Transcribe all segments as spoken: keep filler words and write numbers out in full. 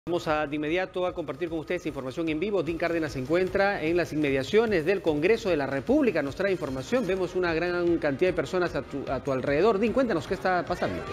Vamos a, de inmediato a compartir con ustedes información en vivo. Dean Cárdenas se encuentra en las inmediaciones del Congreso de la República. Nos trae información. Vemos una gran cantidad de personas a tu, a tu alrededor. Dean, cuéntanos qué está pasando.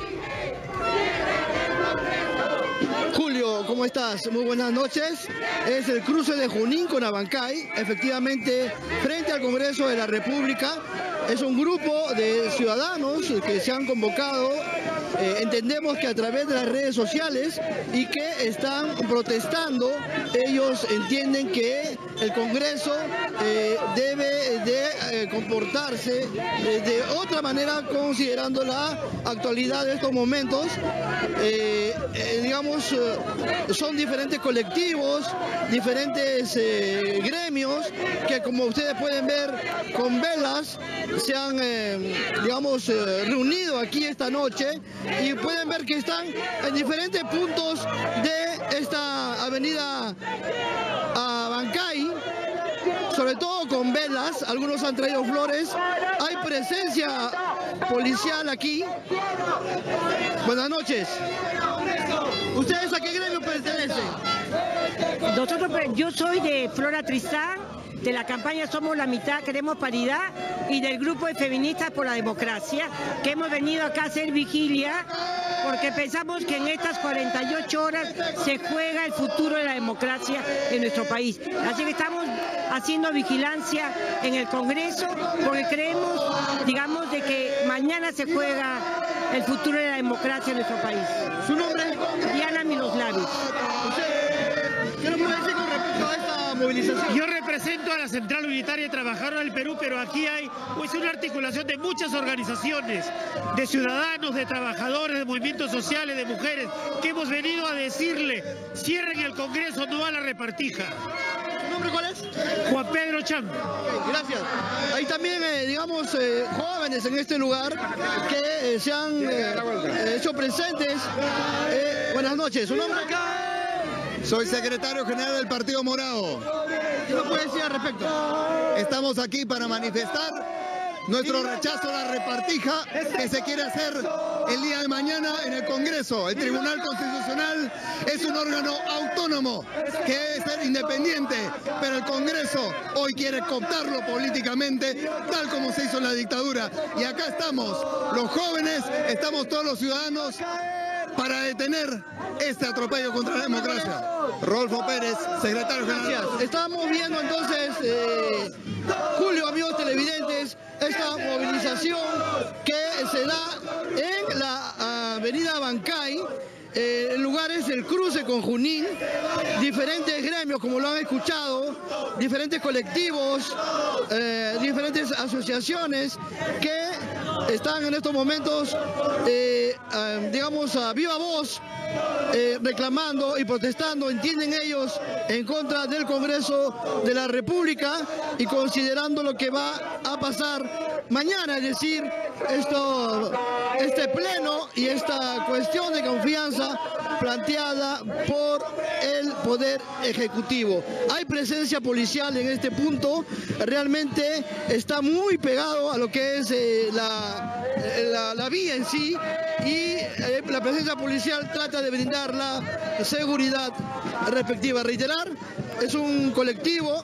Julio, ¿cómo estás? Muy buenas noches. Es el cruce de Junín con Abancay, efectivamente frente al Congreso de la República. Es un grupo de ciudadanos que se han convocado, eh, entendemos que a través de las redes sociales, y que están protestando. Ellos entienden que el Congreso eh, debe de eh, comportarse eh, de otra manera, considerando la actualidad de estos momentos. Eh, eh, digamos, eh, son diferentes colectivos, diferentes eh, gremios que, como ustedes pueden ver, con velas se han, eh, digamos, eh, reunido aquí esta noche, y pueden ver que están en diferentes puntos de esta avenida Abancay, sobre todo con velas. Algunos han traído flores. Hay presencia policial aquí. Buenas noches. ¿Ustedes a qué gremio pertenecen? Nosotros, yo soy de Flora Tristán, de la campaña Somos la Mitad, Queremos Paridad, y del grupo de Feministas por la Democracia, que hemos venido acá a hacer vigilia porque pensamos que en estas cuarenta y ocho horas se juega el futuro de la democracia en nuestro país. Así que estamos haciendo vigilancia en el Congreso porque creemos, digamos, de que mañana se juega el futuro de la democracia en nuestro país. ¿Su nombre? Diana Miloslavic. ¿Qué nos puede decir con respecto a esta movilización? Yo represento a la Central Unitaria de Trabajadores del Perú, pero aquí hay pues una articulación de muchas organizaciones, de ciudadanos, de trabajadores, de movimientos sociales, de mujeres, que hemos venido a decirle: cierren el Congreso, no a la repartija. ¿Su nombre cuál es? Juan Pedro Chan. Okay, gracias. Hay también, eh, digamos, eh, jóvenes en este lugar que eh, se han eh, hecho presentes. Eh, buenas noches. ¿Su nombre? Soy secretario general del Partido Morado. ¿Qué nos puede decir al respecto? Estamos aquí para manifestar nuestro rechazo a la repartija que se quiere hacer el día de mañana en el Congreso. El Tribunal Constitucional es un órgano autónomo que debe ser independiente, pero el Congreso hoy quiere cooptarlo políticamente, tal como se hizo en la dictadura. Y acá estamos, los jóvenes, estamos todos los ciudadanos para detener este atropello contra la democracia. Rodolfo Pérez, secretario general. Gracias. Estamos viendo entonces, eh, Julio, amigos televidentes, esta movilización que se da en la avenida Abancay. Eh, el lugar es el cruce con Junín. Diferentes gremios, como lo han escuchado, diferentes colectivos, eh, diferentes asociaciones que están en estos momentos, eh, eh, digamos, a viva voz, eh, reclamando y protestando, entienden ellos, en contra del Congreso de la República, y considerando lo que va a pasar mañana, es decir, esto, este pleno y esta cuestión de confianza planteada por el Poder Ejecutivo. Hay presencia policial en este punto, realmente está muy pegado a lo que es eh, la, la, la vía en sí, y eh, la presencia policial trata de brindar la seguridad respectiva. Reiterar, es un colectivo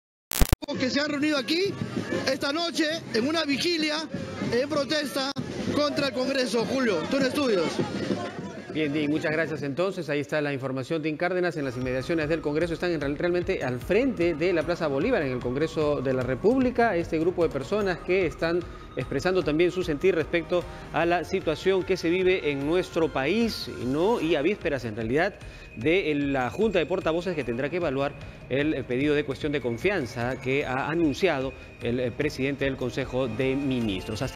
que se han reunido aquí esta noche en una vigilia en protesta contra el Congreso. Julio, tú en estudios. Bien, Dean, muchas gracias. Entonces, ahí está la información. Dean Cárdenas en las inmediaciones del Congreso. Están en, realmente al frente de la Plaza Bolívar, en el Congreso de la República. Este grupo de personas que están expresando también su sentir respecto a la situación que se vive en nuestro país, ¿no? Y a vísperas, en realidad, de la Junta de Portavoces, que tendrá que evaluar el pedido de cuestión de confianza que ha anunciado el presidente del Consejo de Ministros. Hasta